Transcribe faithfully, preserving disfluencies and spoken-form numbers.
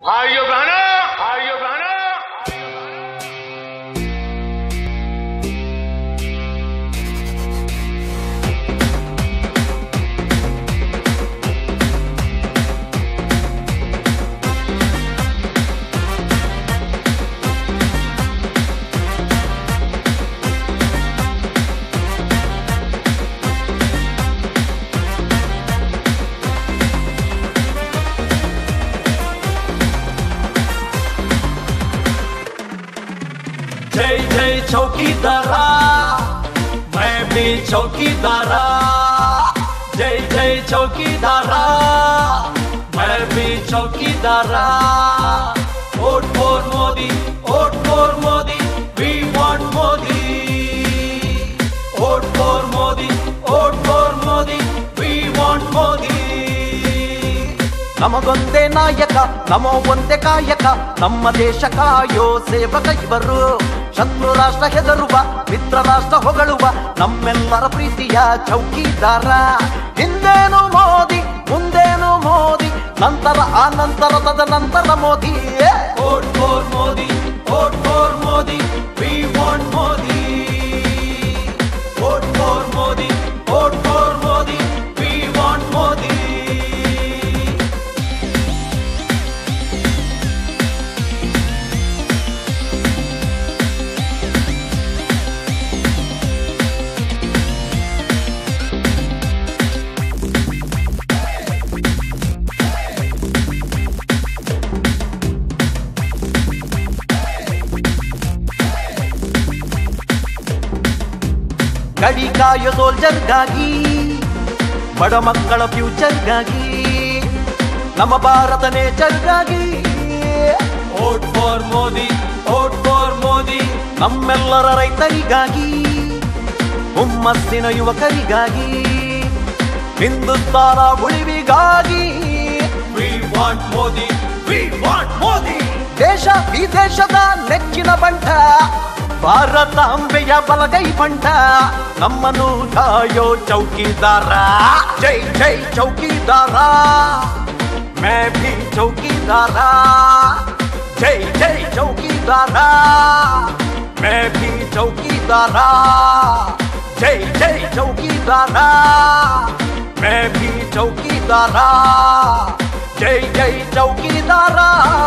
भाइयों बहनों भाइयों बहनों जय जय चौकीदारा, मैं भी चौकीदारा। जय जय चौकीदारा, मैं भी चौकीदारा। Vote for Modi, vote for Modi, we want Modi. Vote for Modi, vote for Modi, we want Modi. ನಮಗೊಂದೇ ನಾಯಕ, ನಮೋ ಒಂದೇ ಕಾಯಕ, ನಮ್ಮ ದೇಶ ಕಾಯೋ ಸೇವಕ ಇವರು. ಶತ್ರು ರಾಷ್ಟ್ರ ಹೆದರುವ, ಮಿತ್ರ ರಾಷ್ಟ್ರ ಹೊಗಳುವ, ನಮ್ಮೆಲ್ಲರ ಪ್ರೀತಿಯ ಚೌಕಿದಾರ. ಹಿಂದೇನು ಮೋದಿ, ಮುಂದೇನು ಮೋದಿ, ನಂತರ ಆ ನಂತರ ತದನಂತರ Modi. Vote for Modi, vote for Modi, we want Modi. Vote for Modi, vote for Modi, we want Modi. ಗಡಿ ಕಾಯೋ ಸೋಲ್ಜರ್ಗಾಗಿ, ಬಡ ಮಕ್ಕಳ ಫ್ಯೂಚರ್ಗಾಗಿ, ನಮ್ಮ ಭಾರತ ನೇಚರ್ಗಾಗಿ. Vote for Modi, vote for Modi, ನಮ್ಮೆಲ್ಲರ ರೈತರಿಗಾಗಿ, ಹುಮ್ಮಸ್ಸಿನ ಯುವಕರಿಗಾಗಿ, ಹಿಂದುತ್ವದ ಉಳಿವಿಗಾಗಿ. We want Modi, we want Modi. ದೇಶ ವಿದೇಶದ ನೆಚ್ಚಿನ ಬಂಟ, ಭಾರತಾಂಬೆಯ ಬಲಗೈ ಬಂಟ, ನಮ್ಮನ್ನು ಕಾಯೋ ಚೌಕಿದಾರ. ಜೈ ಜೈ ಚೌಕಿದಾರ, ಮೈ ಭೀ ಚೌಕಿದಾರ. ಜೈ ಜೈ ಚೌಕಿದಾರ, ಮೈ ಭೀ ಚೌಕಿದಾರ. ಜೈ ಜೈ ಚೌಕಿದಾರ, ಮೈ ಭೀ ಚೌಕಿದಾರ. ಜೈ ಜೈ ಚೌಕಿದಾರ.